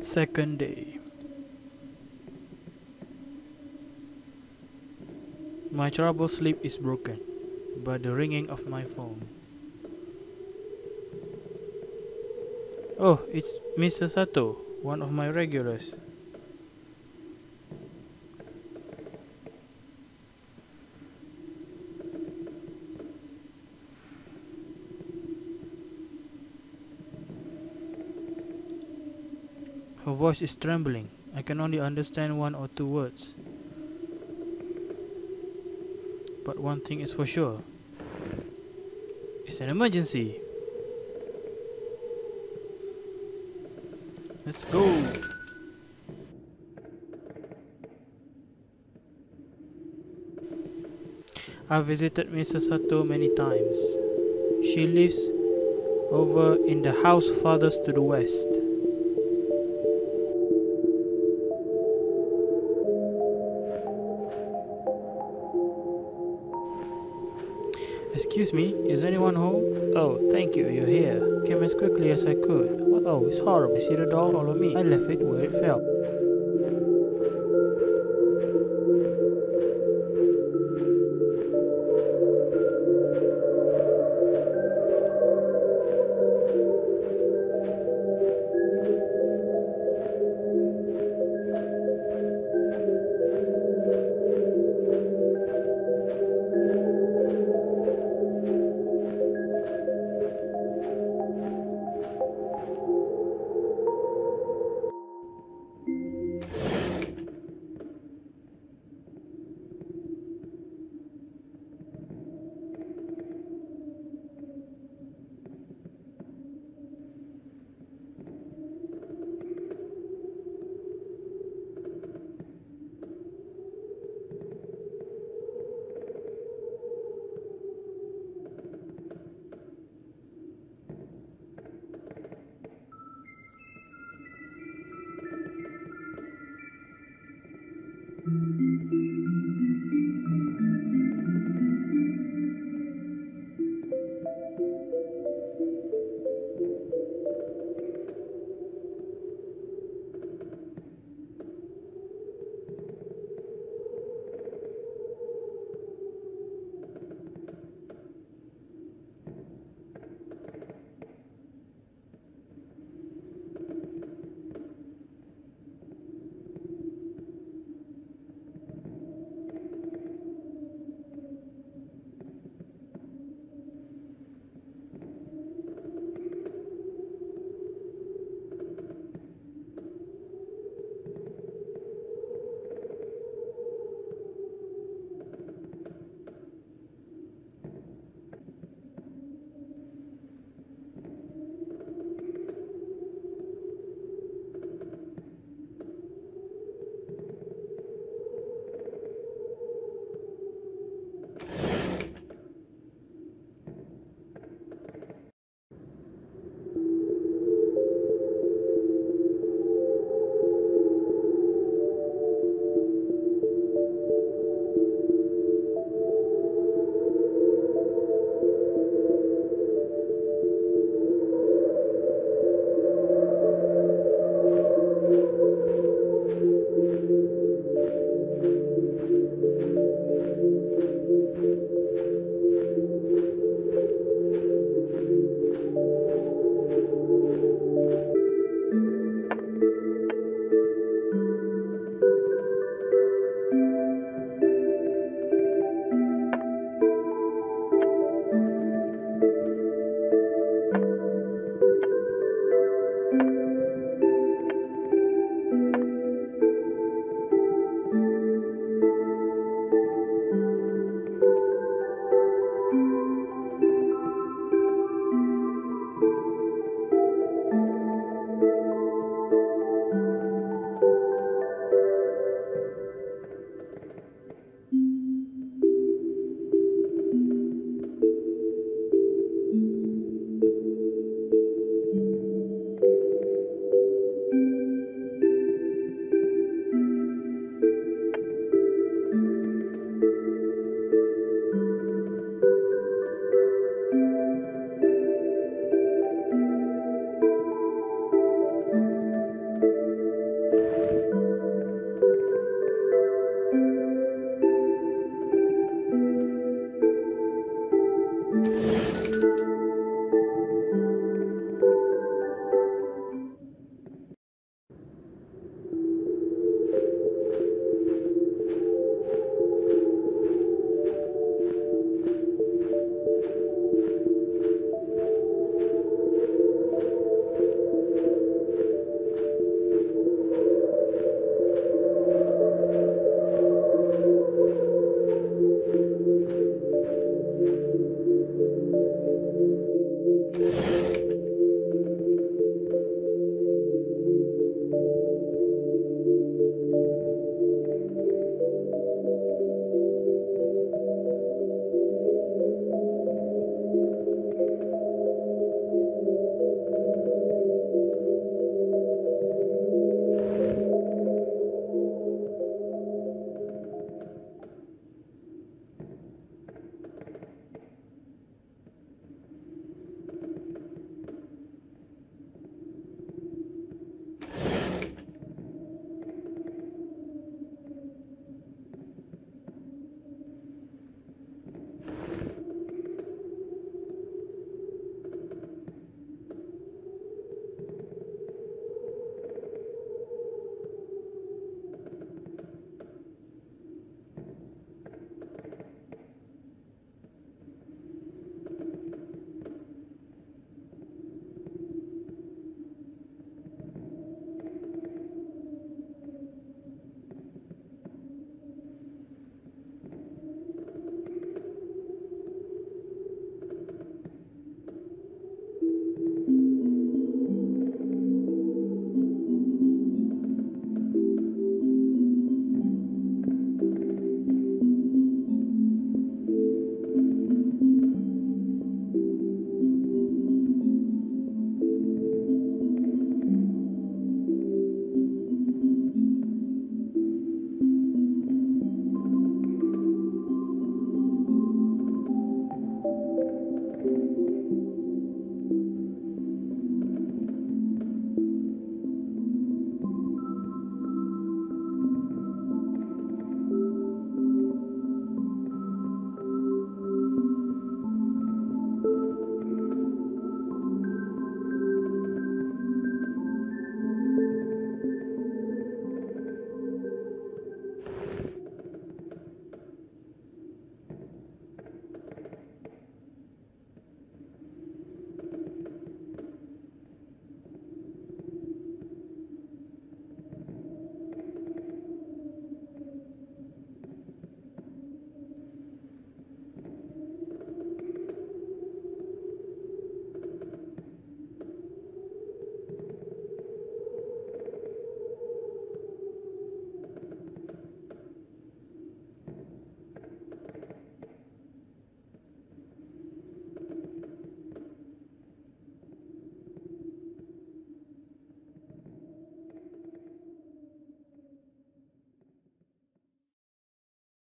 Second day. My troubled sleep is broken by the ringing of my phone. Oh, it's Mr. Sato, one of my regulars. Her voice is trembling. I can only understand 1 or 2 words. But one thing is for sure. It's an emergency. Let's go. I visited Mrs. Sato many times. She lives over in the house farthest to the west. Excuse me, is anyone home? Oh, thank you, you're here. Came as quickly as I could. Oh, it's horrible. See the doll? Follow me. I left it where it fell.